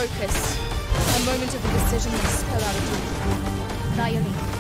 Focus. A moment of indecision may spell out a doom. Violin.